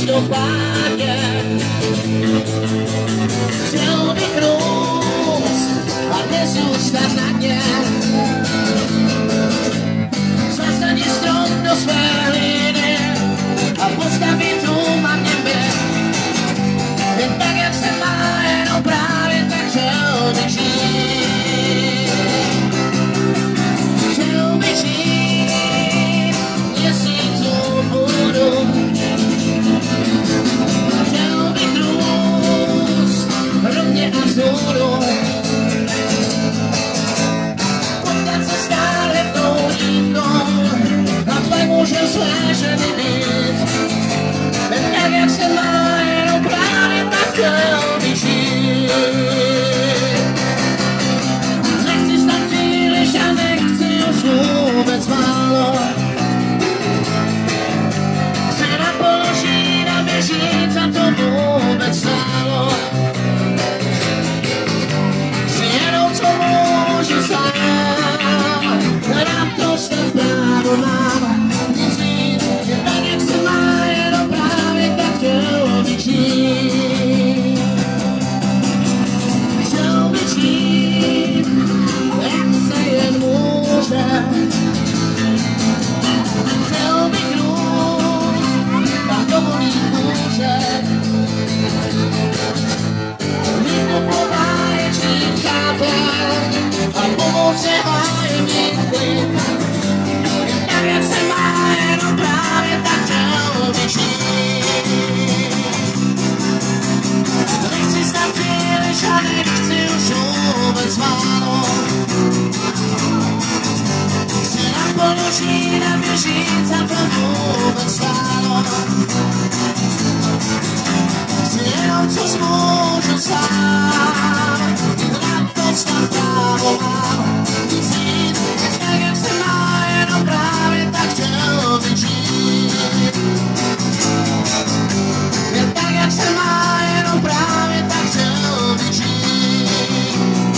každopádně chtěl bych růst a nezůstat na dně. Zasadit strom do své hlíny a postavit dům a nebe. Jen tak, jak se má, jenom právě tak chtěl bych žít. Chtěl bych žít měsíců budu. Chtěl bych růst rovně a vzhůru. Potkat se stále tou dívkou a pak můžem své ženy být. Jen tak, jak se má, jenom právě tak chtěl bych žít. Nechci snad příliš a nechci už vůbec málo. Chci na položí a běžít, za to vůbec stálo. Chci jenom, co můžu sám, hledám to snad právo mám. Nic víc, že tak, jak se má, jenom právě tak chtěl bych žít. Chtěl bych žít, jak se jen může. Chtěl bych růst, tak dovolí může. Mít popováječný přátel a pomoci hájemný klid. Tak, jak se má, jenom právě tak chtěl bych žít. Nechci snad příliš a nechci už vůbec málo. Chci naplno žít a běžít, za to vůbec stálo. Chci jenom, co zmůžu sám, na to snad právo mám. Nic víc, tak, jak se má, jenom právě tak chtěl bych žít. Jen tak, jak se má, jenom právě tak chtěl bych žít.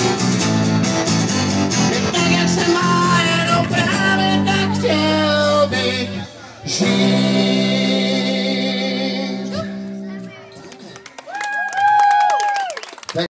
Jen tak, jak se má, jenom právě tak chtěl bych žít.